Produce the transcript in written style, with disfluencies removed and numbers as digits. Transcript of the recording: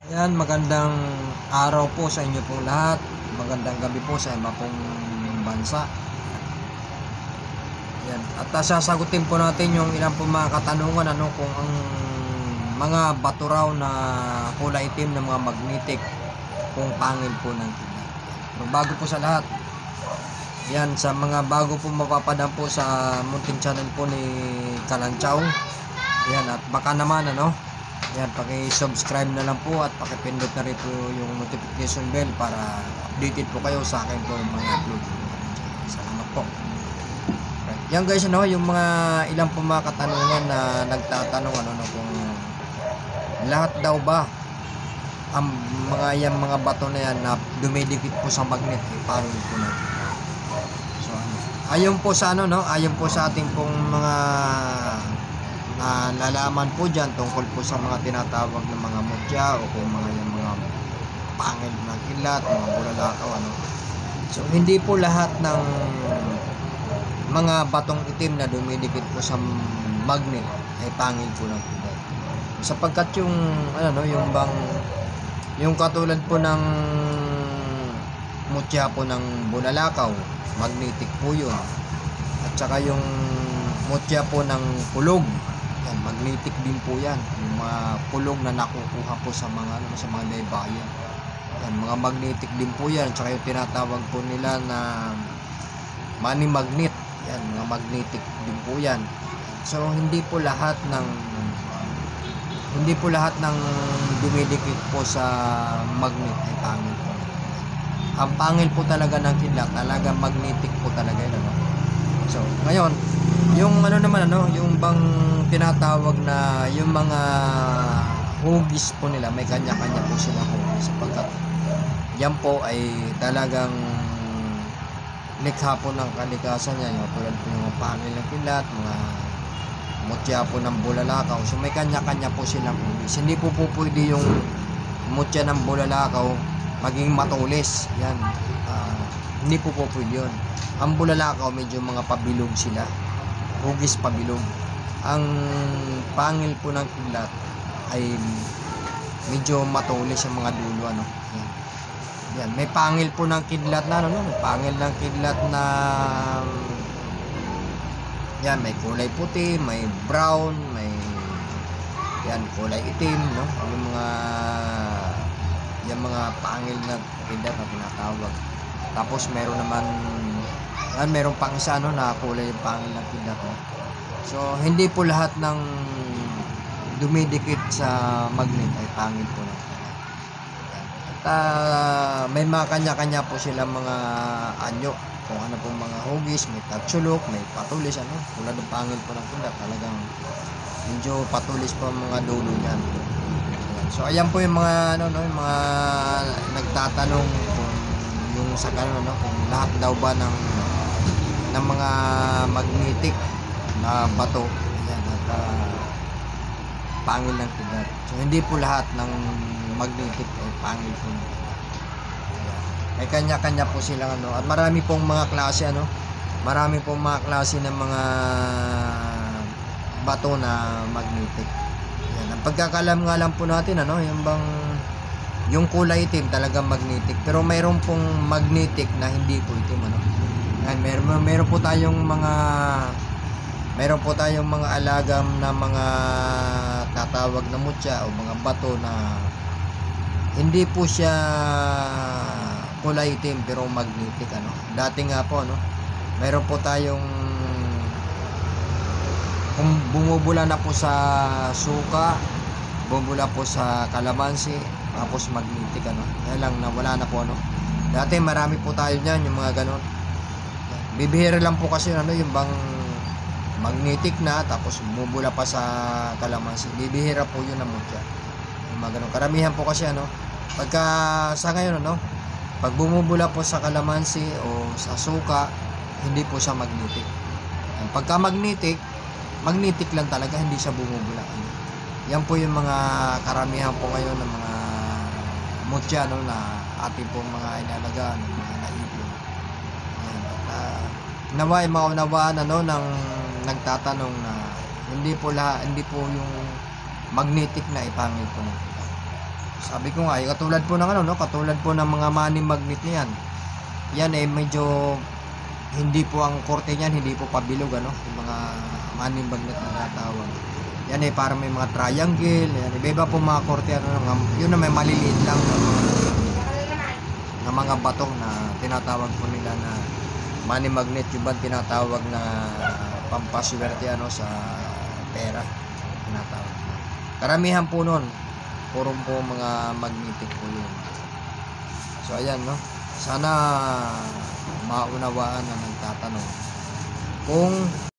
Ayan, magandang araw po sa inyo pong lahat. Magandang gabi po sa iba pong bansa. Ayan. At sasagutin po natin yung ilang po mga katanungan kung ang mga bato raw na kulay itim na mga magnetic kung pangil po ng kidlat. Pero bago po sa lahat, yan, sa mga bago po mapapadaan po sa munting channel po ni Kalanchaw. Yan, at baka naman yan, paki-subscribe na lang po at paki-pindot na rin po yung notification bell para updated po kayo sa akin po mga upload. Salamat po. Right. Yan guys, yung mga ilang po mga katanungan na nagtatanong kung lahat daw ba ang mga bato na yan na dumidikit po sa magnet pangil po na. So ayon po sa ayon po sa ating pong mga nalaman po dyan tungkol po sa mga tinatawag na mga mutya o kung mga pangil na kilat, mga bulalakaw So hindi po lahat ng mga batong itim na dumidikit po sa magnet ay pangil po ng kilat. Sapagkat yung katulad po ng mutya po ng bulalakaw, magnetic po yun. At saka yung mutya po ng kulog, yan, magnetic din po yan. Yung mga kulog na nakukuha po sa mga laybayan. Yan, mga magnetic din po yan. At saka yung tinatawag po nila na money magnet. Yan, mga magnetic din po yan. So hindi po lahat ng dumidikit po sa magnet ay pangil po. Ang pangil po talaga ng kidlat, talaga magnetic po talaga yun. So ngayon, yung yung bang tinatawag na yung mga hugis po nila, may kanya-kanya po sila hugis sapagkat yan po ay talagang likha po ng kalikasan niya, yung tulad po yung pangil ng kidlat, mga mutya po ng bulalakaw. So may kanya-kanya po silang hugis. Hindi po pwede yung mutya ng bulalakaw maging matulis. Yan. Hindi po pwede yun. Ang bulalakaw medyo mga pabilog sila. Hugis pabilog. Ang pangil po ng kidlat ay medyo matulis ang mga dulo Yan. Yan. May pangil po ng kidlat na may pangil ng kidlat na yan, may kulay puti, may brown, may yan kulay itim, yung mga pangil na kidlat na tinatawag. Tapos meron naman meron pang isa na kulay yung pangil ng kidlat. So hindi po lahat ng dumidikit sa magnet ay pangil po ng kidlat. At may mga kanya-kanya po silang mga anyo kung ano pong mga hugis, may tatsulok, may patulis tulad ng pangil po ng kidlat, talagang medyo patulis po ang mga dulo niyan. So ayan po yung mga yung mga nagtatanong kung yung sa kung lahat daw ba ng mga magnetic na bato ayan at pangil ng kidlat. So hindi po lahat ng magnetic ay pangil po ng kidlat. May kanya-kanya po silang at marami pong mga klase marami pong mga klase ng mga bato na magnetic. Yan. Ang pagkakalam nga lang po natin yung kulay itim talagang magnetic, pero mayroon pong magnetic na hindi po itim Yan, meron po tayong mga alagam na mga tatawag na mutya o mga bato na hindi po siya kulay itim pero magnetic Dati nga po meron po tayong kung bumubula na po sa suka, bumubula po sa kalamansi, tapos magnetic Yan lang nawala na po Dati marami po tayo diyan yung mga ganon. Bibihira lang po kasi yung bang magnetic na tapos bumubula pa sa kalamansi. Bibihira po yun ang mutya. Yung mga ganon. Karamihan po kasi pagka sa ngayon pag bumubula po sa kalamansi o sa suka, hindi po siya magnetic. Pagka magnetic lang talaga, hindi siya bumubula. Yan po yung mga karamihan po ngayon ng mga mutya na ating pong mga inalagaan, mga naipon. Naway maunawaan ng nagtatanong na hindi po yung magnetic na ipangil po ng Sabi ko nga, katulad po ng ano, no? Katulad po ng mga money magnet niyan. Yan medyo hindi po ang korte niyan, hindi po pabilog ano, yung mga money magnet na tawag. Yan para may mga triangle, yan iba-iba po mga korte ano, yun na may maliliit lang na mga bato na tinatawag po nila na money magnet, yung ba tinatawag na pampaswerte ano sa pera tinatawag. Karamihan po nun puro po mga magnetic po yun. So ayan no, sana maunawaan na nagtatanong kung